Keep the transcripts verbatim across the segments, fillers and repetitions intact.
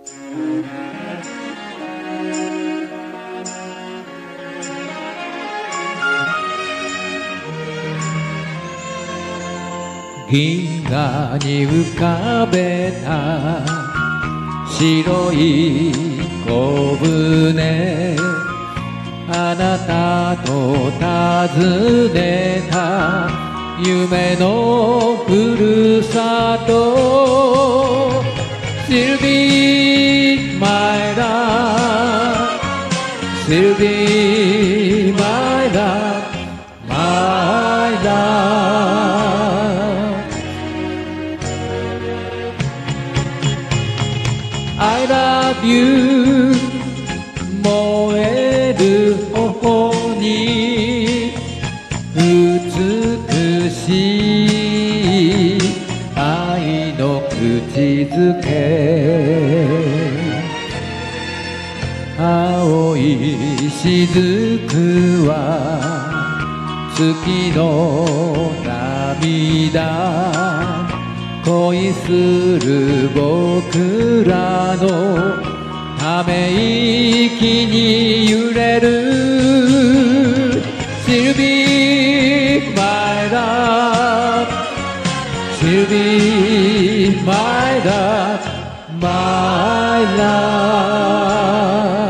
銀河に浮かべた白い小舟、あなたと訪ねた夢のふるさと。 Still be my love, still be my love, my love. I love you 燃える頬に美しい愛の口づけ。青い雫は月の涙、恋する僕らのため息に揺れる。 Still be my love, still be my love, my love.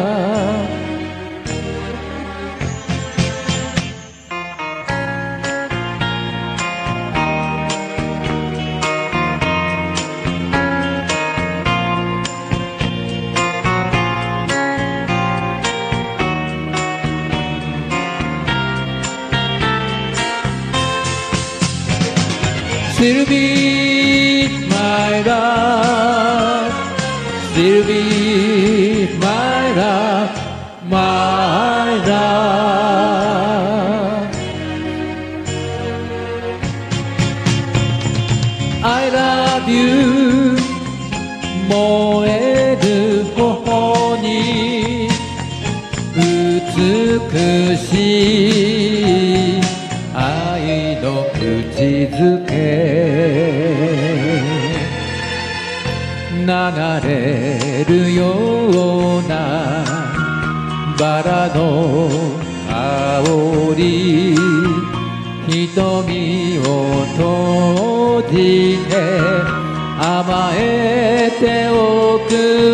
'Still be my love, still be my love, my love. I love you 燃える頬に美しい愛の口づけ。流れるようなバラの香り、瞳を閉じて甘えておく。